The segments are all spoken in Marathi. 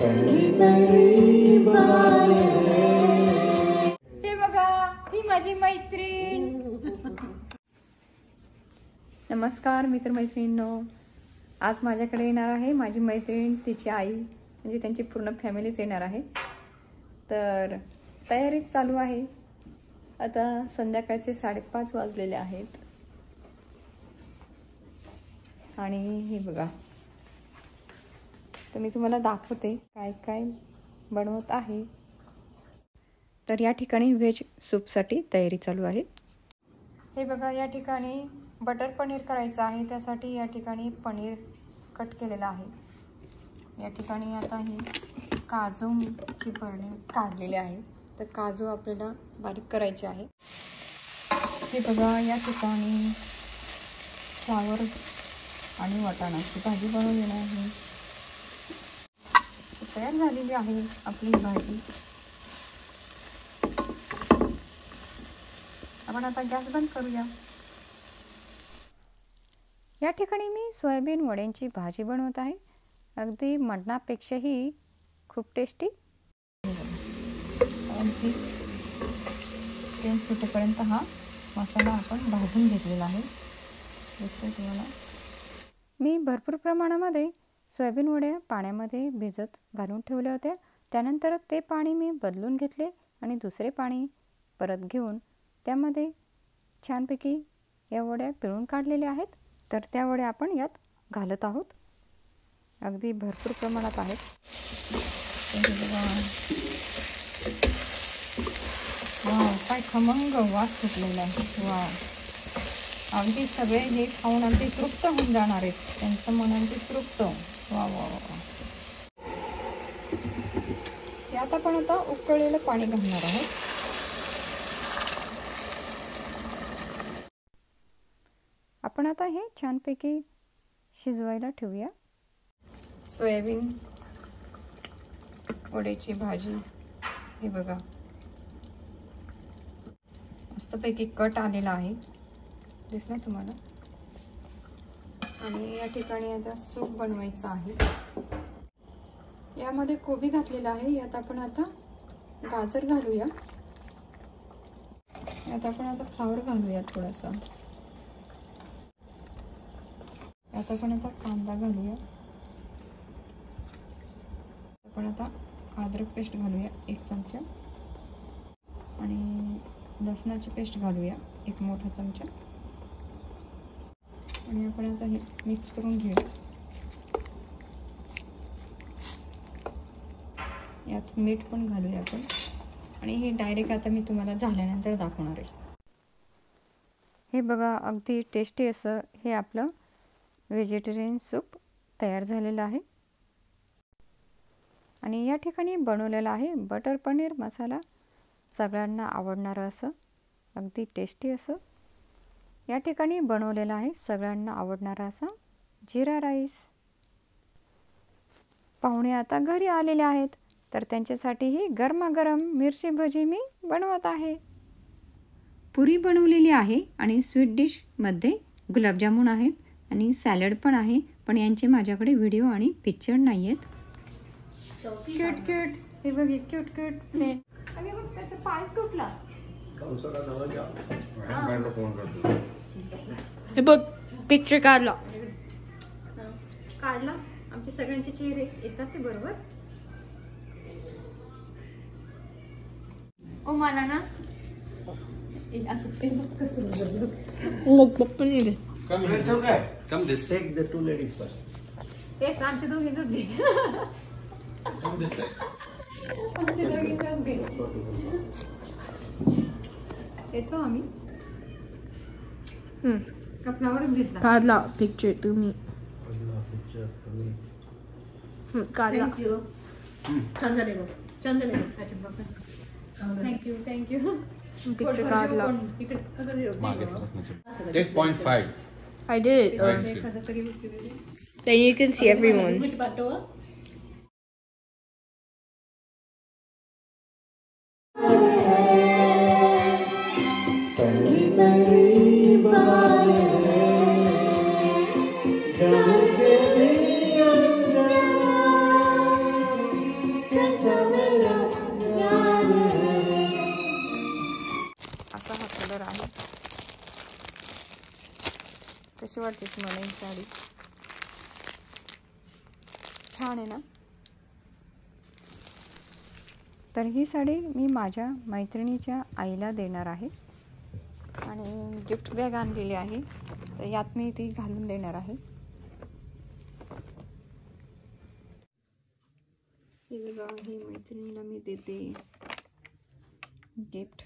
हे बघा, ही माझी मैत्रीण. नमस्कार मित्रमैत्रिणींनो. आज माझ्याकडे येणार आहे माझी मैत्रीण, तिची आई, म्हणजे त्यांची पूर्ण फॅमिलीच येणार आहे. तर तयारीच चालू आहे. आता संध्याकाळचे 5:30 वाजलेले आहेत आणि हे बघा, तर मी तुम्हाला दाखवते काय काय बनवत आहे. तर या ठिकाणी व्हेज सूपसाठी तयारी चालू आहे. हे बघा, या ठिकाणी बटर पनीर करायचं आहे. त्यासाठी या ठिकाणी पनीर कट केलेलं आहे. या ठिकाणी आता ही काजूची बर्णी काढलेली आहे. तर काजू आपल्याला बारीक करायचे आहे. हे बघा, या ठिकाणी फ्लावर आणि वाटाणाची भाजी बनवलेली आहे. तयार झालेली आहे आपली भाजी. आपण आता गॅस बंद करूया. या ठिकाणी मी सोयाबीन वड्यांची भाजी बनवत आहे. अगदी मटणापेक्षाही खूप टेस्टी. अगदी तेल सुटेपर्यंत हा मसाला आपण भाजून घेतलेला आहे. दिसतंय तुम्हाला. मी भरपूर प्रमाणामध्ये सोयाबीन वड्या पाण्यामध्ये भिजत घालून ठेवल्या होत्या. त्यानंतर ते पाणी मी बदलून घेतले आणि दुसरे पाणी परत घेऊन त्यामध्ये छानपैकी या वड्या पिळून काढलेल्या आहेत. तर त्या वड्या आपण यात घालत आहोत. अगदी भरपूर प्रमाणात आहेत. वाव, काय खमंग वास सुटलेला आहे. वाव, अगदी सगळे हे खाऊन अगदी तृप्त होऊन जाणार आहेत. त्यांचं मन अगदी तृप्त. वा वा वा. यात आपण आता उकळलेलं पाणी घालणार आहोत. आपण आता हे छानपैकी शिजवायला ठेवूया. सोयाबीन वड्याची भाजी हे बघा, मस्तपैकी कट आलेला आहे. दिसलं तुम्हाला. आणि या ठिकाणी आता सूप बनवायचं आहे. यामध्ये कोबी घातलेला आहे. यात आपण आता गाजर घालूया. यात आपण आता फ्लावर घालूया थोडासा. यात आपण आता कांदा घालूया. आपण आता अद्रक पेस्ट घालूया 1 चमचा आणि लसणाची पेस्ट घालूया 1 मोठा चमचा. आणि आपण आता हे मिक्स करून घेऊया. यात मीठ पण घालूया आपण. आणि हे डायरेक्ट आता मी तुम्हाला झाल्यानंतर दाखवणार आहे. हे बघा, अगदी टेस्टी असं हे आपलं व्हेजिटेरियन सूप तयार झालेलं आहे. आणि या ठिकाणी बनवलेला आहे बटर पनीर मसाला. सगळ्यांना आवडणारं असं अगदी टेस्टी असं या ठिकाणी बनवलेला आहे. सगळ्यांना आवडणारा असा जिरा राईस. पाहुणे आता घरी आलेले आहेत, तर त्यांच्यासाठीही गरमागरम मिरची भजी मी बनवत आहे. पुरी बनवलेली आहे आणि स्वीट डिशमध्ये गुलाबजामुन आहेत आणि सॅलड पण आहे. पण यांचे माझ्याकडे व्हिडिओ आणि पिक्चर नाही आहेत. Cute cute. हे बघ, क्यूट क्यूट फ्रेंड. अरे बघ, त्याचा पाय तुटला. हे बघ, पिक्चर काढला. आमचे सगळ्यांचे चेहरे येतात ते बरोबर. ओ मला ना असं कसं paneer. Come this. Take the 2 ladies first. तेच आमच्या दोघींचंच घे. Come this side. आमच्या दोघींचंच घे. येतो आम्ही. का फ्लावरच घेतला. काढला पिक्चर तुम्ही. काढला. छान झाले बघ. छान झाले बघ. अच्छा बाबा. थँक्यू. पिक्चर काढला. Take 0.5. I did. Then you can see everyone. Which part? कशी वाटते तुम्हाला ही साडी? छान आहे ना? तर ही साडी मी माझ्या मैत्रिणीच्या आईला देणार आहे आणि गिफ्ट बॅग आणलेली आहे, तर यात मी ती घालून देणार आहे. हे बघा, ही मैत्रिणीला मी देते गिफ्ट.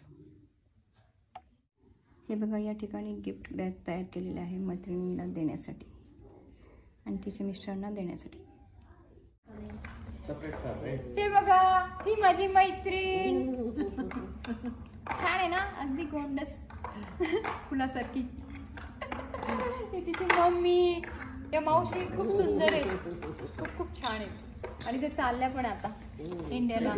हे बघा, या ठिकाणी गिफ्ट बॅग तयार केलेली आहे मैत्रिणीला देण्यासाठी आणि तिच्या मिस्टरांना देण्यासाठी. हे बघा, ही माझी मैत्रीण. छान आहे ना? अगदी गोंडस फुलासारखी. ही तिची मम्मी. या मावशी खूप सुंदर आहे, खूप खूप छान आहे. आणि ते चालल्या पण आता इंडियाला.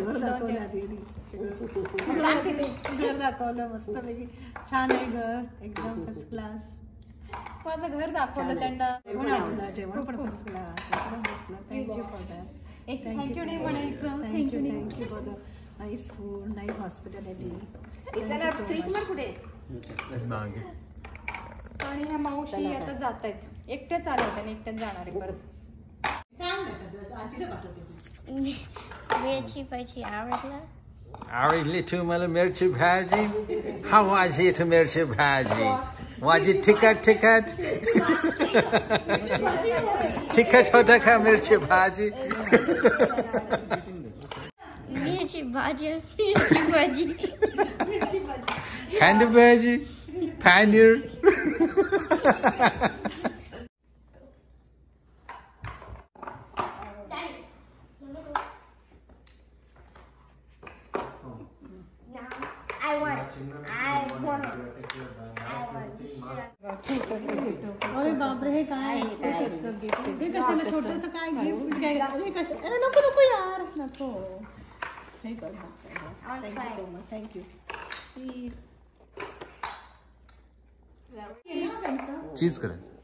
सांगते ते घर दाखवलं मस्तपैकी. छान आहे घर, एकदम फर्स्ट क्लास. माझं घर दाखवलं त्यांना. जेवण पण first class. Thank you for that. एक थँक्यू नाही म्हणायचं. Thank you for the nice food, nice hospitality. आणि ह्या मावशी आता जात आहेत, एकट्याच आल्या होत्या आणि एकट्याच जाणार आहे परत. मिरची भाजी आवडला. आवडली तुम्हाला मिरची भाजी? How was it मिरची भाजी? Was it तिखट? तिखट होता का मिरची भाजी? मिरची भाजी. कांदा भाजी, पनीर. अरे बापरे, हे काय? हे कशाला छोटंसं काय गिफ्ट घ्यायला? अरे नको यार, नको. हे कर. Thank you so much. Thank you. Cheese करायचं.